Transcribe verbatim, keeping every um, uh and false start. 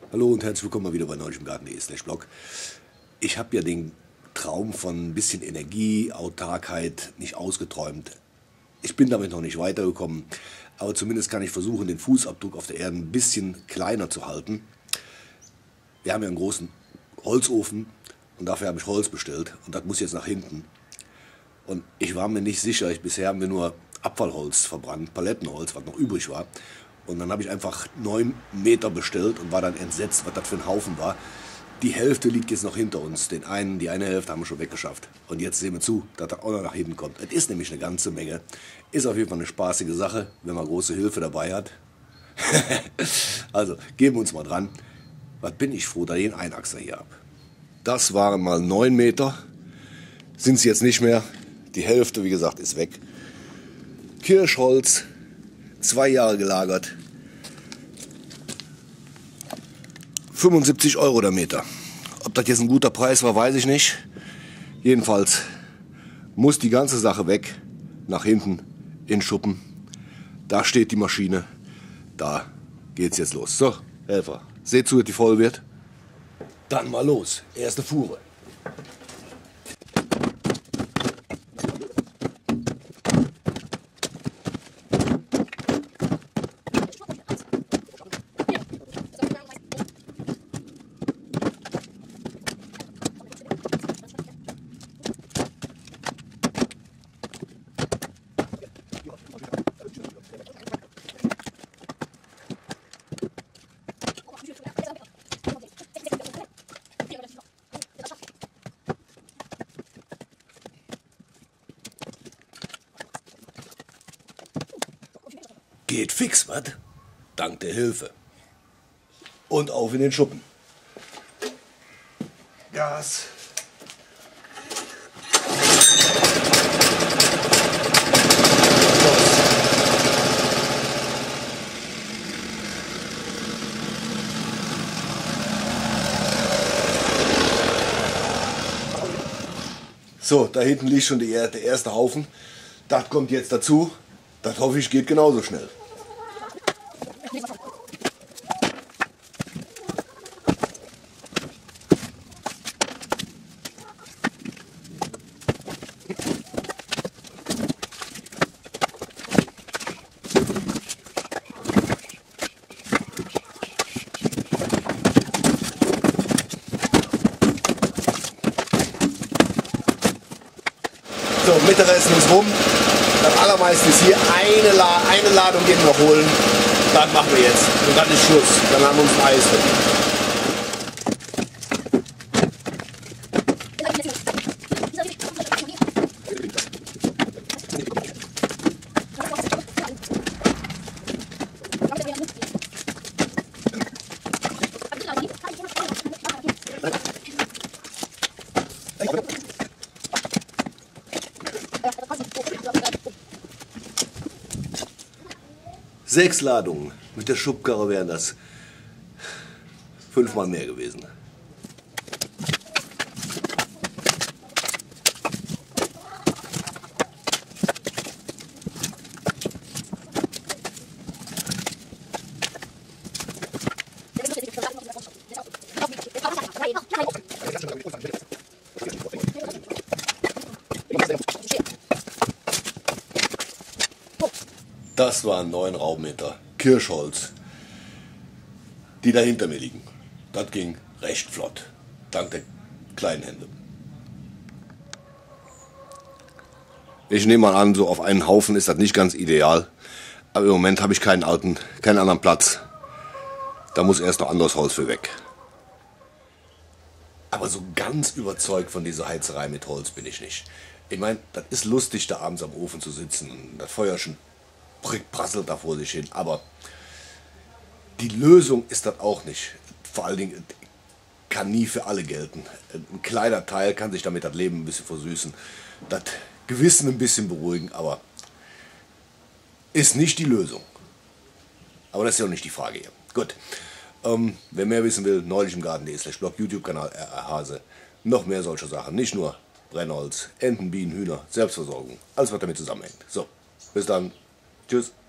Hallo und herzlich willkommen mal wieder bei neulicimgarten.de slash blog. Ich habe ja den Traum von ein bisschen Energie, Autarkheit nicht ausgeträumt. Ich bin damit noch nicht weitergekommen, aber zumindest kann ich versuchen, den Fußabdruck auf der Erde ein bisschen kleiner zu halten. Wir haben ja einen großen Holzofen und dafür habe ich Holz bestellt und das muss jetzt nach hinten. Und ich war mir nicht sicher, ich, bisher haben wir nur Abfallholz verbrannt, Palettenholz, was noch übrig war. Und dann habe ich einfach neun Meter bestellt und war dann entsetzt, was das für ein Haufen war. Die Hälfte liegt jetzt noch hinter uns. Den einen, die eine Hälfte haben wir schon weggeschafft. Und jetzt sehen wir zu, dass das auch noch nach hinten kommt. Es ist nämlich eine ganze Menge. Ist auf jeden Fall eine spaßige Sache, wenn man große Hilfe dabei hat. Also, geben wir uns mal dran. Was bin ich froh, dass ich einen Einachser hier habe. Das waren mal neun Meter. Sind es jetzt nicht mehr. Die Hälfte, wie gesagt, ist weg. Kirschholz. Zwei Jahre gelagert. fünfundsiebzig Euro der Meter. Ob das jetzt ein guter Preis war, weiß ich nicht. Jedenfalls muss die ganze Sache weg. Nach hinten in den Schuppen. Da steht die Maschine. Da geht's jetzt los. So, Helfer, seht zu, dass die voll wird. Dann mal los. Erste Fuhre. Geht fix, was? Dank der Hilfe. Und auf in den Schuppen. Gas. So, da hinten liegt schon die, der erste Haufen. Das kommt jetzt dazu. Das hoffe ich geht genauso schnell. So, Mittagessen ist rum. Das allermeiste ist hier. Eine, La eine Ladung gehen wir noch holen. Das machen wir jetzt. Und dann ist Schluss. Dann haben wir uns ein Eis verdient. Sechs Ladungen. Mit der Schubkarre wären das fünfmal mehr gewesen. Das waren neun Raummeter Kirschholz, die da hinter mir liegen. Das ging recht flott, dank der kleinen Hände. Ich nehme mal an, so auf einen Haufen ist das nicht ganz ideal, aber im Moment habe ich keinen alten, keinen anderen Platz. Da muss erst noch anderes Holz für weg. Aber so ganz überzeugt von dieser Heizerei mit Holz bin ich nicht. Ich meine, das ist lustig, da abends am Ofen zu sitzen und das Feuer schon prasselt da vor sich hin, aber die Lösung ist das auch nicht. Vor allen Dingen kann nie für alle gelten. Ein kleiner Teil kann sich damit das Leben ein bisschen versüßen, das Gewissen ein bisschen beruhigen, aber ist nicht die Lösung. Aber das ist ja auch nicht die Frage hier. Gut, ähm, wer mehr wissen will, neulicimgarten.de slash blog, YouTube-Kanal R R Hase, noch mehr solcher Sachen, nicht nur Brennholz, Enten, Bienen, Hühner, Selbstversorgung, alles was damit zusammenhängt. So, bis dann. Tschüss.